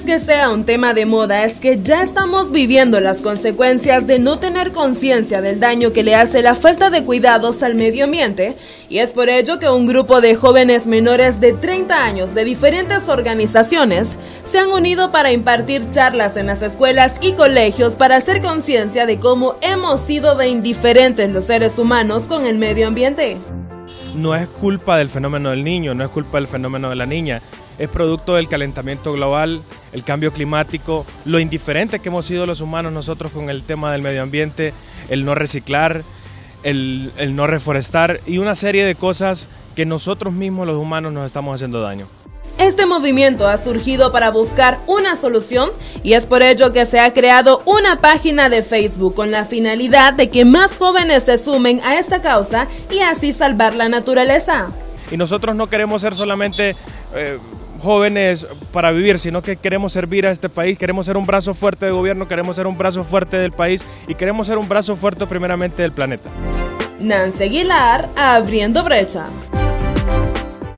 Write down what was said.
que sea un tema de moda, es que ya estamos viviendo las consecuencias de no tener conciencia del daño que le hace la falta de cuidados al medio ambiente, y es por ello que un grupo de jóvenes menores de 30 años de diferentes organizaciones se han unido para impartir charlas en las escuelas y colegios para hacer conciencia de cómo hemos sido de indiferentes los seres humanos con el medio ambiente. No es culpa del fenómeno del niño, no es culpa del fenómeno de la niña, es producto del calentamiento global, el cambio climático, lo indiferentes que hemos sido los humanos nosotros con el tema del medio ambiente, el no reciclar, el no reforestar y una serie de cosas que nosotros mismos los humanos nos estamos haciendo daño. Este movimiento ha surgido para buscar una solución y es por ello que se ha creado una página de Facebook con la finalidad de que más jóvenes se sumen a esta causa y así salvar la naturaleza. Y nosotros no queremos ser solamente jóvenes para vivir, sino que queremos servir a este país, queremos ser un brazo fuerte de gobierno, queremos ser un brazo fuerte del país y queremos ser un brazo fuerte primeramente del planeta. Nancy Aguilar, Abriendo Brecha.